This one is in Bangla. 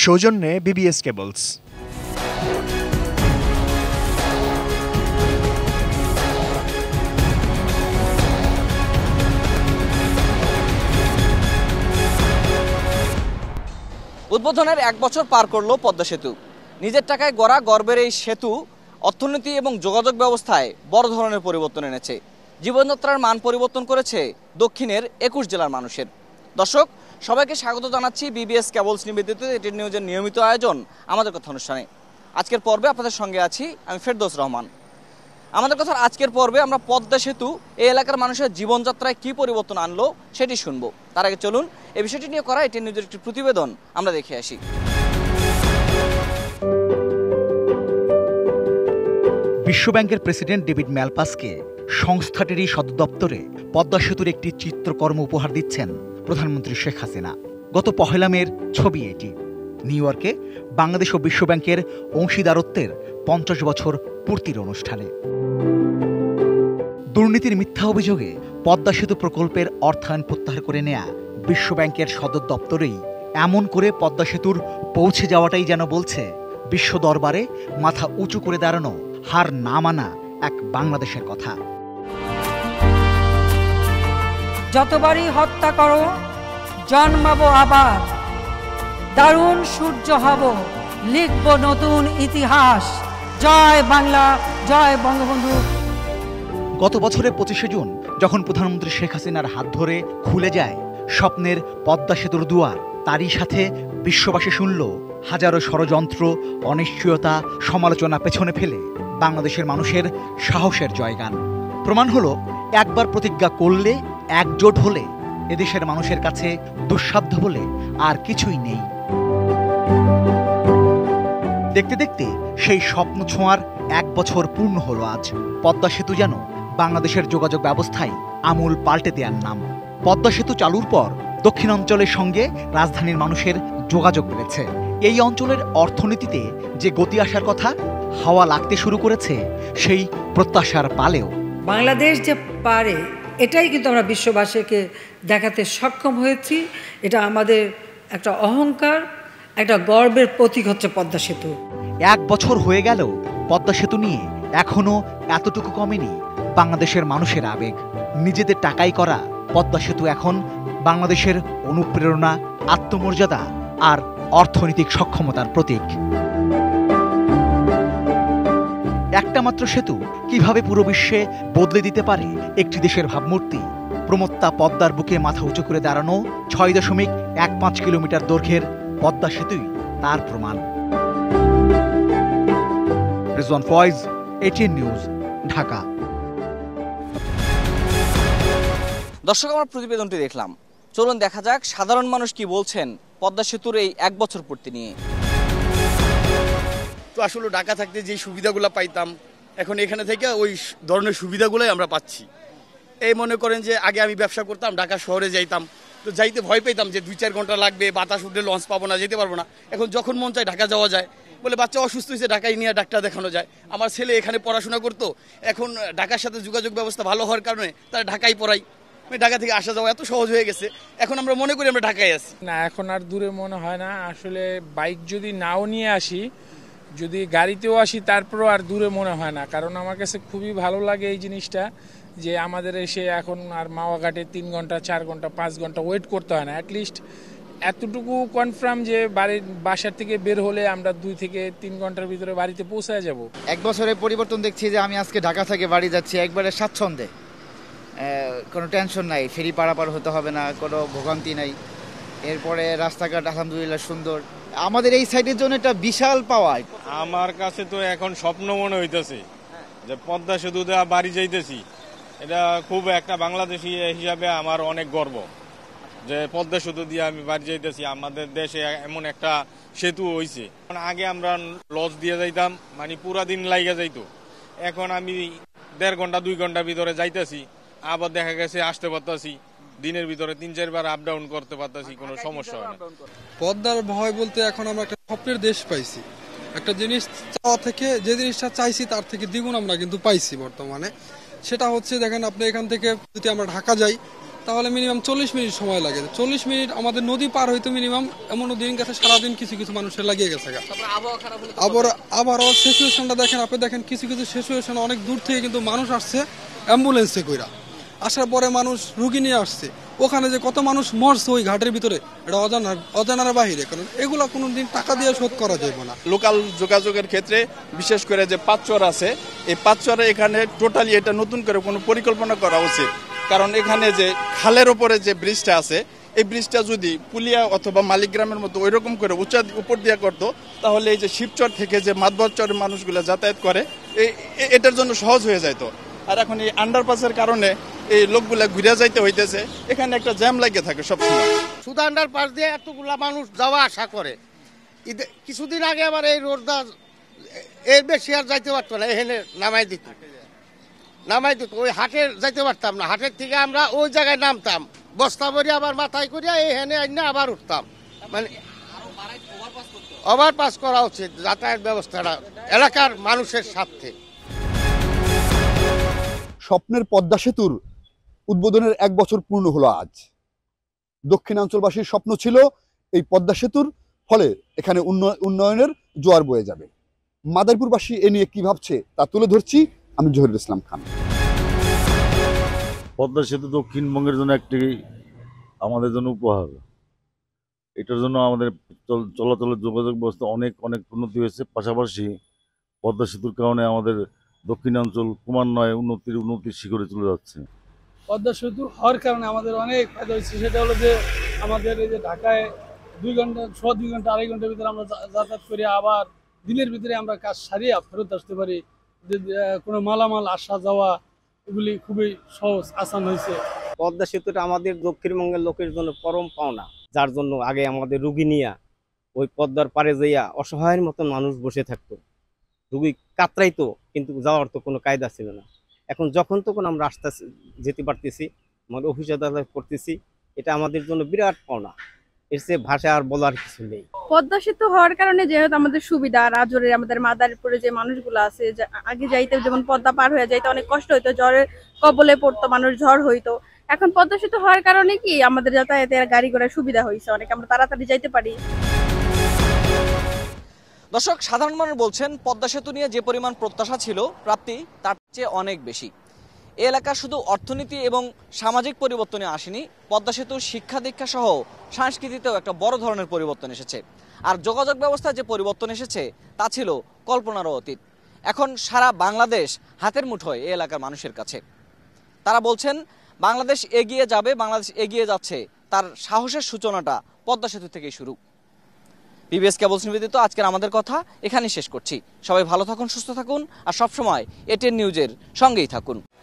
সৌজন্যে বিবিএস কেবলস। উদ্বোধনের 1 বছর পার করলো পদ্মা সেতু। নিজের টাকায় গড়া গর্বের এই সেতু অর্থনীতি এবং যোগাযোগ ব্যবস্থায় বড় ধরনের পরিবর্তন এনেছে। জীবনযাত্রার মান পরিবর্তন করেছে দক্ষিণের 21 জেলার মানুষের। দর্শক, সবাইকে স্বাগত জানাচ্ছি বিবিএস কেবলস নিবেদিত এটিএন নিউজের নিয়মিত আয়োজন আমাদের কথা অনুষ্ঠানে। আজকের পর্বে আপনাদের সঙ্গে আছি আমি ফেরদৌস রহমান। আমাদের কথার আজকের পর্বে আমরা পদ্মা সেতু এই এলাকার মানুষের জীবনযাত্রায় কী পরিবর্তন আনলো সেটি শুনবো। তার আগে চলুন এই বিষয়টি নিয়ে করা এটিএন নিউজের একটি প্রতিবেদন আমরা দেখে আসি। বিশ্বব্যাংকের প্রেসিডেন্ট ডেভিড ম্যালপাসকে সংস্থাটিরই সদর দপ্তরে পদ্মা সেতুর একটি চিত্রকর্ম উপহার দিচ্ছেন প্রধানমন্ত্রী শেখ হাসিনা। গত 1 মের ছবি এটি। নিউ ইয়র্কে বাংলাদেশ ও বিশ্বব্যাংকের অংশীদারত্বের 50 বছর পূর্তির অনুষ্ঠানে দুর্নীতির মিথ্যা অভিযোগে পদ্মা সেতু প্রকল্পের অর্থায়ন প্রত্যাহার করে নেয়া বিশ্বব্যাংকের সদর দপ্তরেই এমন করে পদ্মা সেতুর পৌঁছে যাওয়াটাই যেন বলছে বিশ্ব দরবারে মাথা উঁচু করে দাঁড়ানো, হার না মানা এক বাংলাদেশের কথা। যতবারই হত্যা করো জন্মাবো আবার, দারুণ সূর্য হব, লিখব নতুন ইতিহাস। জয় বাংলা, জয় বঙ্গবন্ধু। গত বছরের 25শে জুন যখন প্রধানমন্ত্রী শেখ হাসিনার হাত ধরে খুলে যায় স্বপ্নের পদ্মা সেতুর দুয়ার, তারই সাথে বিশ্ববাসী শুনল হাজারো ষড়যন্ত্র, অনিশ্চয়তা, সমালোচনা পেছনে ফেলে বাংলাদেশের মানুষের সাহসের জয়গান। প্রমাণ হলো একবার প্রতিজ্ঞা করলে, একজোট হলে এদেশের মানুষের কাছে দুঃসাধ্য বলে আর কিছুই নেই। দেখতে দেখতে সেই স্বপ্ন ছোঁয়ার 1 বছর পূর্ণ হলো আজ। পদ্মা সেতু যেন বাংলাদেশের যোগাযোগ ব্যবস্থায় আমূল পাল্টে দেওয়ার নাম। পদ্মা সেতু চালুর পর দক্ষিণাঞ্চলের সঙ্গে রাজধানীর মানুষের যোগাযোগ বেড়েছে। এই অঞ্চলের অর্থনীতিতে যে গতি আসার কথা, হাওয়া লাগতে শুরু করেছে সেই প্রত্যাশার পালেও। বাংলাদেশ যে পারে এটাই কিন্তু আমরা বিশ্ববাসীকে দেখাতে সক্ষম হয়েছি। এটা আমাদের একটা অহংকার, একটা গর্বের প্রতীক হচ্ছে পদ্মা সেতু। 1 বছর হয়ে গেল পদ্মা সেতু নিয়ে এখনো এতটুকু কমেনি বাংলাদেশের মানুষের আবেগ। নিজেদের টাকাই করা পদ্মা সেতু এখন বাংলাদেশের অনুপ্রেরণা, আত্মমর্যাদা আর অর্থনৈতিক সক্ষমতার প্রতীক। একটা মাত্র সেতু কিভাবে পুরো বিশ্বে বদলে দিতে পারে একটি দেশের ভাবমূর্তি, প্রমত্তা পদ্মার বুকে মাথা উঁচু করে দাঁড়ানো 6.15 কিলোমিটার দৈর্ঘ্যের পদ্মা সেতুই তার প্রমাণ। Rizwan Faiz, ATN news, Dhaka. দর্শক, আমরা প্রতিবেদনটি দেখলাম। চলুন দেখা যাক সাধারণ মানুষ কি বলছেন পদ্মা সেতুর এই 1 বছর পূর্তি নিয়ে। তো আসলে ঢাকা থাকতে যে সুবিধাগুলো পাইতাম, এখন এখানে থেকে ওই ধরনের সুবিধাগুলোই আমরা পাচ্ছি। এই মনে করেন যে আগে আমি ব্যবসা করতাম, ঢাকা শহরে যাইতাম, তো যাইতে ভয় পেতাম যে 2-4 ঘন্টা লাগবে, বাতাস উঠলে লঞ্চ পাবো না, যেতে পারবো না। এখন যখন মন চায় ঢাকা যাওয়া যায়। বলে বাচ্চা অসুস্থ হয়েছে, ঢাকায় নিয়ে ডাক্তার দেখানো যায়। আমার ছেলে এখানে পড়াশোনা করতো, এখন ঢাকার সাথে যোগাযোগ ব্যবস্থা ভালো হওয়ার কারণে তারা ঢাকায় পড়াই। ঢাকা থেকে আসা যাওয়া এত সহজ হয়ে গেছে, এখন আমরা মনে করি আমরা ঢাকায় আছি। না, এখন আর দূরে মনে হয় না। আসলে বাইক যদি নাও নিয়ে আসি, যদি গাড়িতেও আসি, তারপরেও আর দূরে মনে হয় না। কারণ আমার কাছে খুবই ভালো লাগে এই জিনিসটা যে আমাদের এসে এখন আর মাওয়াঘাটে 3 ঘন্টা, 4 ঘন্টা, 5 ঘন্টা ওয়েট করতে হয় না। অ্যাটলিস্ট এতটুকু কনফার্ম যে বাসার থেকে বের হলে আমরা 2 থেকে 3 ঘন্টার ভিতরে বাড়িতে পৌঁছায় যাব। 1 বছরের পরিবর্তন দেখছি যে আমি আজকে ঢাকা থেকে বাড়ি যাচ্ছি একবারে স্বাচ্ছন্দ্যে, কোনো টেনশন নাই, ফেরি পারাপার হতে হবে না, কোনো ভোগান্তি নাই। এরপরে রাস্তাঘাট আলহামদুলিল্লাহ সুন্দর। আমাদের এই সাইডের জন্য এটা বিশাল পাওয়া। আমার কাছে তো এখন স্বপ্ন মনে হইতেছে যে পদ্মা সেতু দেওয়া বাড়ি যাইতেছি। এটা খুব একটা বাংলাদেশি হিসাবে আমার অনেক গর্ব যে পদ্মা সেতু দিয়ে আমি বাড়ি যাইতেছি। আমাদের দেশে এমন একটা সেতু হয়েছে। আগে আমরা লঞ্চ দিয়ে যাইতাম, মানে পুরা দিন লাইগা যাইতো। এখন আমি 1.5 ঘন্টা 2 ঘন্টার ভিতরে যাইতেছি, আবার দেখা গেছে আসতে পারতাছি দিনের ভিতরে 3-4 বার আপ ডাউন করতে পারতাছি, কোনো সমস্যা হয় না। পদ্মার ভয় বলতে এখন আমরা একটা স্বপ্নের দেশ পাইছি। একটা জিনিস চাওয়া থেকে যে জিনিসটা চাইছি তার থেকে দ্বিগুণ আমরা কিন্তু পাইছি বর্তমানে। সেটা হচ্ছে দেখেন আপনি এখান থেকে যদি আমরা ঢাকা যাই, তাহলে মিনিমাম 40 মিনিট সময় লাগে। 40 মিনিট আমাদের নদী পার হইতে মিনিমাম এমন দিন গেছে, সারাদিন কিছু কিছু মানুষের লাগিয়ে গেছে। আবহাওয়া সিচুয়েশনটা দেখেন, আপনি দেখেন কিছু কিছু সিচুয়েশন অনেক দূর থেকে কিন্তু মানুষ আসছে অ্যাম্বুলেন্সে কইরা, আসার পরে মানুষ রুগী নিয়ে আসছে। ওখানে যে কত মানুষ মরছে ওই ঘাটের ভিতরে, এটা অজানার বাহিরে, কারণ এগুলা কোনোদিন টাকা দিয়ে শোধ করা যাবে না। লোকাল যোগাযোগের ক্ষেত্রে বিশেষ করে যে পাঁচচর আছে, এই পাঁচচরে এখানে টোটালি এটা নতুন করে কোনো পরিকল্পনা করা উচিত। কারণ এখানে যে খালের ওপরে যে ব্রিজটা আছে, এই ব্রিজটা যদি পুলিয়া অথবা মালিকগ্রামের মতো ওই রকম করে উপর দিয়ে করতো, তাহলে এই যে শিবচর থেকে যে মাতবরচরের মানুষগুলো যাতায়াত করে এটার জন্য সহজ হয়ে যেত। আর এখন এই আন্ডারপাসের কারণে এই লোকগুলা ঘুরে যাইতে হইতেছে, এখানে একটা জ্যাম লাগিয়ে থাকে সবসময়। শুধু আন্ডারপাস দিয়ে এতগুলা মানুষ যাওয়া আসা করে। কিছুদিন আগে আবার এই রোডটা এর বেশি আর যাইতে পারতো না, এখানে নামাই দিত। ওই হাটে যাইতে পারতাম না, হাটের থেকে আমরা ওই জায়গায় নামতাম, বস্তা ভরি আবার মাথায় করিয়া এখানে আইনে আবার উঠতাম। মানে ওভারপাস করা উচিত যাতায়াত ব্যবস্থাটা এলাকার মানুষের স্বার্থে। স্বপ্নের পদ্মা সেতুর উদ্বোধনের 1 বছর পূর্ণ হলো আজ। দক্ষিণাঞ্চলবাসীর স্বপ্ন ছিল এই পদ্মা সেতুর ফলে এখানে উন্নয়নের জোয়ার বয়ে যাবে। মাদারীপুরবাসী এ নিয়ে কি ভাবছে তা তুলে ধরছি আমি জহিরুল ইসলাম খান। পদ্মা সেতু দক্ষিণবঙ্গের জন্য একটি আমাদের জন্য উপহার। এটার জন্য আমাদের চলাচলের যোগাযোগ ব্যবস্থা অনেক উন্নতি হয়েছে। পাশাপাশি পদ্মা সেতুর কারণে আমাদের দক্ষিণাঞ্চল ক্রমান্বয়ে উন্নতির শিখরে চলে যাচ্ছে। পদ্মা সেতু হওয়ার কারণে আমাদের অনেক ফায়দা হয়েছে। সেটা হলো যে আমাদের এই যে ঢাকায় 2 ঘন্টা 2.5 ঘন্টার ভিতরে আমরা যাতায়াত করি, আবার দিনের ভিতরে আমরা কাজ সারিয়ে ফেরত আসতে পারি। যে কোনো মালামাল আসা যাওয়া এগুলি খুবই সহজ আসান হয়েছে। পদ্মা সেতুটা আমাদের দক্ষিণবঙ্গের লোকের জন্য পরম পাওনা, যার জন্য আগে আমাদের রুগী নিয়ে ওই পদ্মার পারে যাইয়া অসহায়ের মতন মানুষ বসে থাকতো, রুগী কাতরাইতো, কিন্তু যাওয়ার তো কোনো কায়দা ছিল না। এখন যখন তখন আমরা যেতে পারতেছি, আমাদের অফিস আদালত করতেছি, এটা আমাদের জন্য বিরাট পাওনা। এর চেয়ে ভাষা আর বলার কিছু নেই। পদ্মা সেতু হওয়ার কারণে যেহেতু আমাদের সুবিধা, রাজরে আমাদের মাদারীপুরে যে মানুষগুলো আছে, আগে যাইতে যেমন পদ্মা পার হয়ে যাইতে অনেক কষ্ট হইতো, জ্বরের কবলে পড়তো মানুষ, ঝড় হইতো। এখন পদ্মা সেতু হওয়ার কারণে কি আমাদের যাতায়াতের গাড়ি ঘোড়ার সুবিধা হয়েছে অনেক, আমরা তাড়াতাড়ি যাইতে পারি। দর্শক, সাধারণ মানুষ বলছেন পদ্মা সেতু নিয়ে যে পরিমাণ প্রত্যাশা ছিল, প্রাপ্তি তার চেয়ে অনেক বেশি। এই এলাকা শুধু অর্থনীতি এবং সামাজিক পরিবর্তনে আসেনি, পদ্মা সেতুর শিক্ষা দীক্ষা সহ সংস্কৃতিতেও একটা বড় ধরনের পরিবর্তন এসেছে। আর যোগাযোগ ব্যবস্থায় যে পরিবর্তন এসেছে তা ছিল কল্পনারও অতীত। এখন সারা বাংলাদেশ হাতের মুঠোয় এই এলাকার মানুষের কাছে। তারা বলছেন বাংলাদেশ এগিয়ে যাবে, বাংলাদেশ এগিয়ে যাচ্ছে, তার সাহসের সূচনাটা পদ্মা সেতু থেকেই শুরু। পিবিএস কেবলস নিবেদিত আজকের আমাদের কথা এখানেই শেষ করছি। সবাই ভালো থাকুন, সুস্থ থাকুন, আর সবসময় এটিএন নিউজের সঙ্গেই থাকুন।